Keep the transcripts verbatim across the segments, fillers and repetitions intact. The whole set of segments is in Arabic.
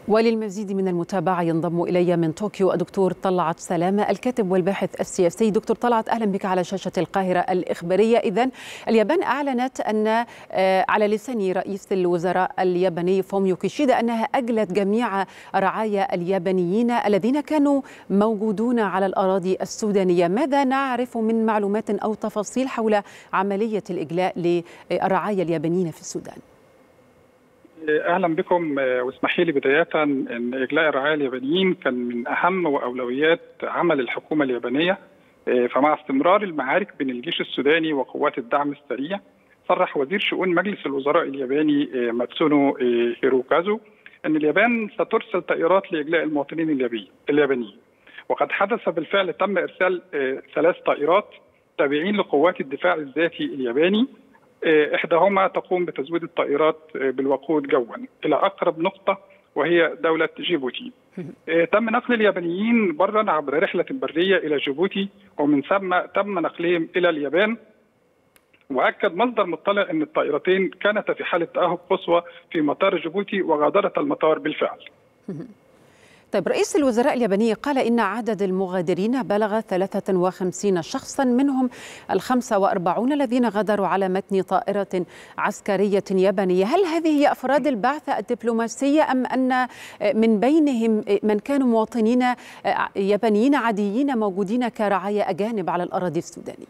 وللمزيد من المتابعة ينضم إلي من طوكيو الدكتور طلعت سلامة الكاتب والباحث السياسي. دكتور طلعت، أهلا بك على شاشة القاهرة الإخبارية. إذن اليابان أعلنت أن على لسان رئيس الوزراء الياباني فوميو كيشيدا أنها أجلت جميع رعايا اليابانيين الذين كانوا موجودون على الأراضي السودانية. ماذا نعرف من معلومات أو تفاصيل حول عملية الإجلاء للرعايا اليابانيين في السودان؟ اهلا بكم، واسمحي لي بدايه ان اجلاء الرعايا اليابانيين كان من اهم واولويات عمل الحكومه اليابانيه. فمع استمرار المعارك بين الجيش السوداني وقوات الدعم السريع، صرح وزير شؤون مجلس الوزراء الياباني ماتسونو هيروكازو ان اليابان سترسل طائرات لاجلاء المواطنين اليابانيين، وقد حدث بالفعل. تم ارسال ثلاث طائرات تابعين لقوات الدفاع الذاتي الياباني، إحداهما تقوم بتزويد الطائرات بالوقود جوا إلى أقرب نقطة وهي دولة جيبوتي. تم نقل اليابانيين برا عبر رحلة برية إلى جيبوتي، ومن ثم تم نقلهم إلى اليابان. وأكد مصدر مطلع أن الطائرتين كانتا في حالة تأهب قصوى في مطار جيبوتي وغادرت المطار بالفعل. طيب، رئيس الوزراء الياباني قال إن عدد المغادرين بلغ ثلاثة وخمسين شخصا، منهم الخمسة وأربعون الذين غادروا على متن طائرة عسكرية يابانية. هل هذه هي أفراد البعثة الدبلوماسية أم أن من بينهم من كانوا مواطنين يابانيين عاديين موجودين كرعايا أجانب على الأراضي السودانية؟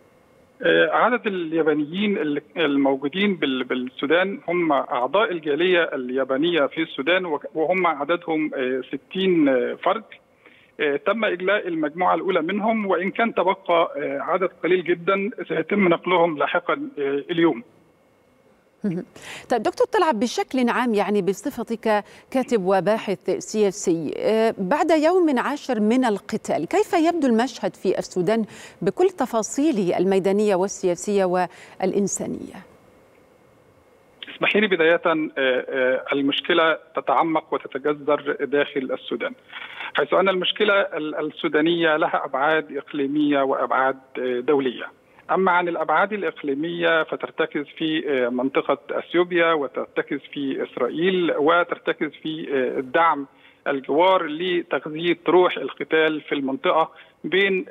عدد اليابانيين الموجودين بالسودان هم أعضاء الجالية اليابانية في السودان، وهم عددهم ستين فرد. تم إجلاء المجموعة الأولى منهم، وإن كان تبقى عدد قليل جدا سيتم نقلهم لاحقا اليوم. طيب دكتور طلعت، بشكل عام يعني بصفتك كاتب وباحث سياسي، بعد يوم عاشر من القتال كيف يبدو المشهد في السودان بكل تفاصيله الميدانية والسياسية والإنسانية؟ اسمحي لي بداية، المشكلة تتعمق وتتجذر داخل السودان، حيث أن المشكلة السودانية لها أبعاد إقليمية وأبعاد دولية. أما عن الأبعاد الإقليمية فترتكز في منطقة أثيوبيا، وترتكز في إسرائيل، وترتكز في الدعم الجوار لتغذية روح القتال في المنطقة بين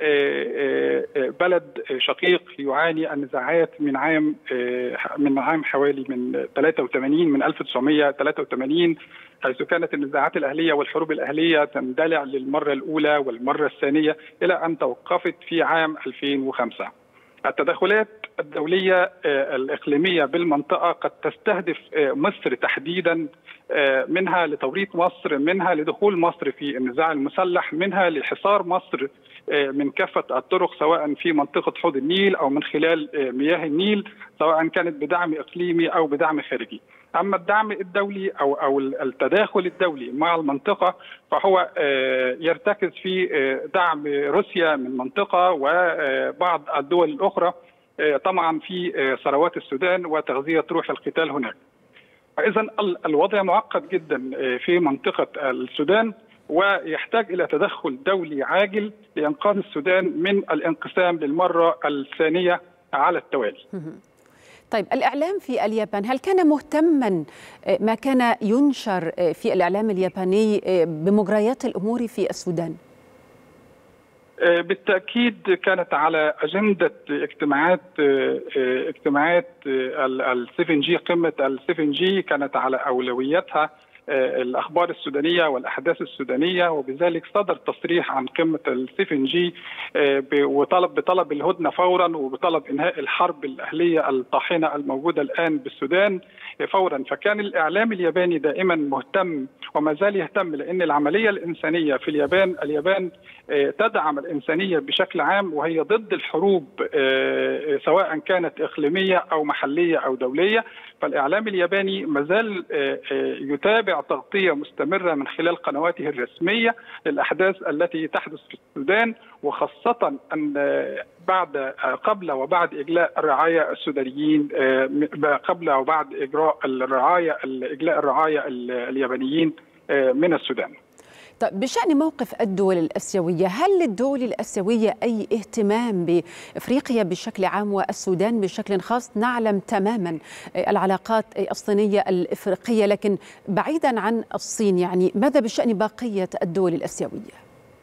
بلد شقيق يعاني النزاعات من عام من عام حوالي من ثلاثة وثمانين من ألف وتسعمائة وثلاثة وثمانين، حيث كانت النزاعات الأهلية والحروب الأهلية تندلع للمرة الأولى والمرة الثانية إلى أن توقفت في عام ألفين وخمسة. التدخلات الدولية الإقليمية بالمنطقة قد تستهدف مصر تحديدا، منها لتوريط مصر، منها لدخول مصر في النزاع المسلح، منها لحصار مصر من كافة الطرق، سواء في منطقة حوض النيل أو من خلال مياه النيل، سواء كانت بدعم إقليمي أو بدعم خارجي. أما الدعم الدولي أو أو التداخل الدولي مع المنطقة فهو يرتكز في دعم روسيا من منطقة وبعض الدول الأخرى، طبعا في ثروات السودان وتغذية روح القتال هناك. إذن الوضع معقد جدا في منطقة السودان، ويحتاج إلى تدخل دولي عاجل لإنقاذ السودان من الانقسام للمرة الثانية على التوالي. طيب، الإعلام في اليابان هل كان مهتما ما كان ينشر في الإعلام الياباني بمجريات الأمور في السودان؟ بالتأكيد كانت على أجندة اجتماعات اجتماعات السفن جي، قمة السفن جي كانت على أولوياتها الأخبار السودانية والأحداث السودانية، وبذلك صدر تصريح عن قمة السفن جي وطلب بطلب الهدنة فورا، وبطلب إنهاء الحرب الأهلية الطاحنة الموجودة الآن بالسودان فورا. فكان الإعلام الياباني دائما مهتم وما زال يهتم، لأن العملية الإنسانية في اليابان اليابان تدعم الإنسانية بشكل عام، وهي ضد الحروب سواء كانت إقليمية أو محلية أو دولية. فالإعلام الياباني ما زال يتابع تغطية مستمرة من خلال قنواته الرسمية للأحداث التي تحدث في السودان، وخاصة أن بعد قبل وبعد إجلاء الرعايا السودانيين، قبل وبعد إجراء الرعايا إجلاء الرعايا اليابانيين من السودان. طيب بشأن موقف الدول الآسيوية، هل للدول الآسيوية أي اهتمام بإفريقيا بشكل عام والسودان بشكل خاص؟ نعلم تماما العلاقات الصينية الإفريقية، لكن بعيدا عن الصين يعني ماذا بشأن بقية الدول الآسيوية؟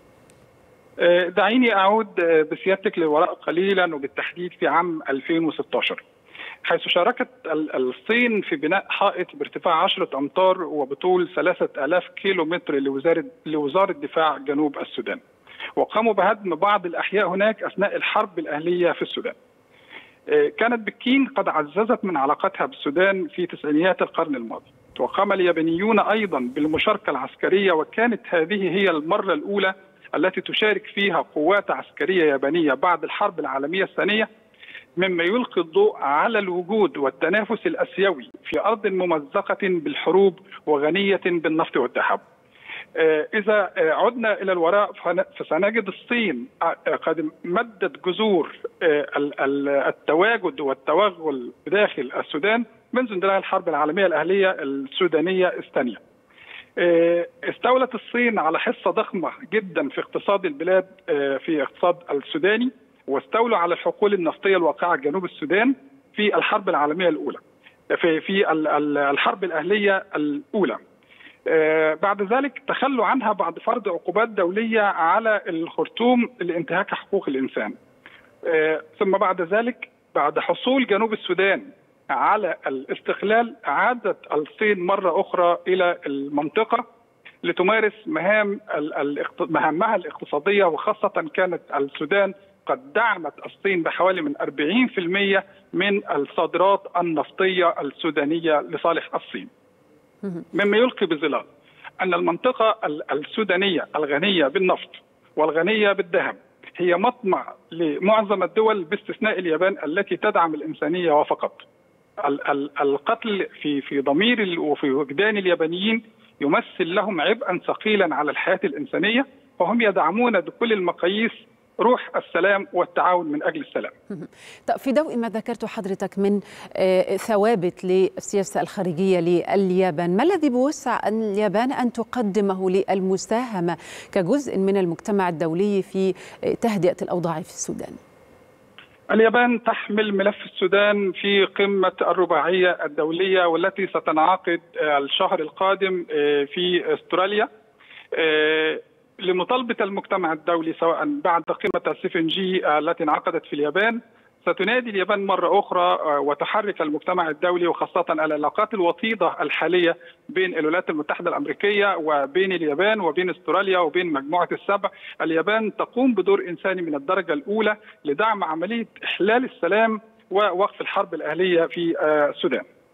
دعيني أعود بسيادتك للوراء قليلا، وبالتحديد في عام ألفين وستة عشر، حيث شاركت الصين في بناء حائط بارتفاع عشرة أمتار وبطول ثلاثة آلاف كيلو متر لوزارة لوزارة دفاع جنوب السودان، وقاموا بهدم بعض الأحياء هناك أثناء الحرب الأهلية في السودان. كانت بكين قد عززت من علاقتها بالسودان في تسعينيات القرن الماضي، وقام اليابانيون أيضا بالمشاركة العسكرية، وكانت هذه هي المرة الأولى التي تشارك فيها قوات عسكرية يابانية بعد الحرب العالمية الثانية، مما يلقي الضوء على الوجود والتنافس الآسيوي في أرض ممزقة بالحروب وغنية بالنفط والذهب. إذا عدنا إلى الوراء فسنجد الصين قد مدت جذور التواجد والتوغل داخل السودان منذ اندلاع الحرب العالمية الأهلية السودانية الثانية. استولت الصين على حصة ضخمة جدا في اقتصاد البلاد، في اقتصاد السوداني، واستولوا على الحقول النفطية الواقعة جنوب السودان في الحرب العالمية الأولى، في في الحرب الأهلية الأولى. بعد ذلك تخلوا عنها بعد فرض عقوبات دولية على الخرطوم لانتهاك حقوق الإنسان. ثم بعد ذلك بعد حصول جنوب السودان على الاستقلال عادت الصين مرة أخرى إلى المنطقة لتمارس مهام مهامها الاقتصادية، وخاصة كانت السودان قد دعمت الصين بحوالي من أربعين بالمئة من الصادرات النفطية السودانية لصالح الصين، مما يلقي بظلال أن المنطقة السودانية الغنية بالنفط والغنية بالذهب هي مطمع لمعظم الدول باستثناء اليابان التي تدعم الإنسانية وفقط. القتل في في ضمير وفي وجدان اليابانيين يمثل لهم عبئا ثقيلا على الحياة الإنسانية، وهم يدعمون بكل المقاييس روح السلام والتعاون من أجل السلام. في ضوء ما ذكرت حضرتك من ثوابت للسياسة الخارجية لليابان، ما الذي بوسع اليابان أن تقدمه للمساهمة كجزء من المجتمع الدولي في تهدئة الأوضاع في السودان؟ اليابان تحمل ملف السودان في قمة الرباعية الدولية والتي ستنعقد الشهر القادم في استراليا لمطالبة المجتمع الدولي، سواء بعد قمة السفنجي التي انعقدت في اليابان. ستنادي اليابان مرة أخرى وتحرك المجتمع الدولي، وخاصة العلاقات الوطيدة الحالية بين الولايات المتحدة الأمريكية وبين اليابان وبين استراليا وبين مجموعة السبع. اليابان تقوم بدور إنساني من الدرجة الأولى لدعم عملية إحلال السلام ووقف الحرب الأهلية في السودان.